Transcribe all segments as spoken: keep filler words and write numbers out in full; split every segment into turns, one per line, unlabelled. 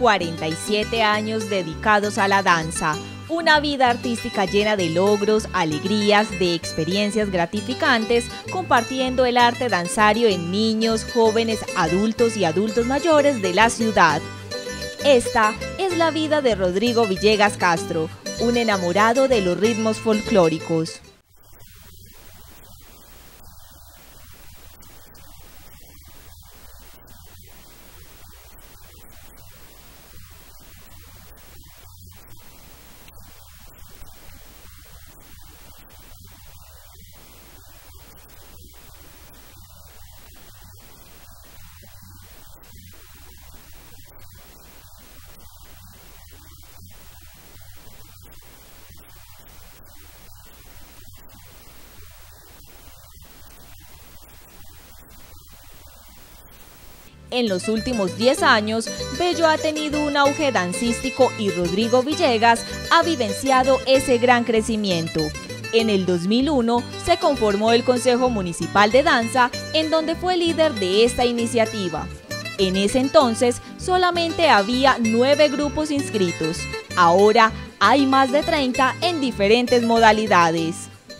cuarenta y siete años dedicados a la danza, una vida artística llena de logros, alegrías, de experiencias gratificantes, compartiendo el arte danzario en niños, jóvenes, adultos y adultos mayores de la ciudad. Esta es la vida de Rodrigo Villegas Castro, un enamorado de los ritmos folclóricos. En los últimos diez años, Bello ha tenido un auge dancístico y Rodrigo Villegas ha vivenciado ese gran crecimiento. En el dos mil uno se conformó el Consejo Municipal de Danza, en donde fue líder de esta iniciativa. En ese entonces solamente había nueve grupos inscritos. Ahora hay más de treinta en diferentes modalidades.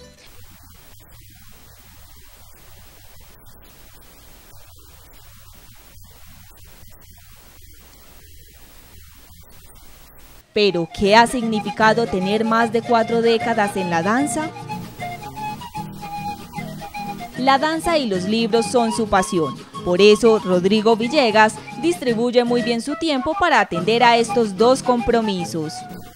¿Pero qué ha significado tener más de cuatro décadas en la danza? La danza y los libros son su pasión. Por eso, Rodrigo Villegas distribuye muy bien su tiempo para atender a estos dos compromisos.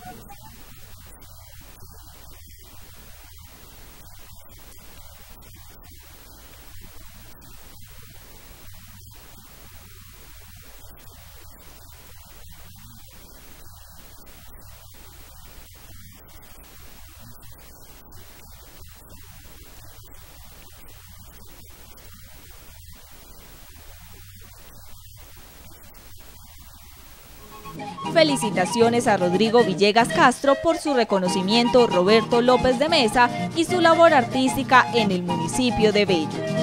Felicitaciones a Rodrigo Villegas Castro por su reconocimiento Roberto López de Mesa y su labor artística en el municipio de Bello.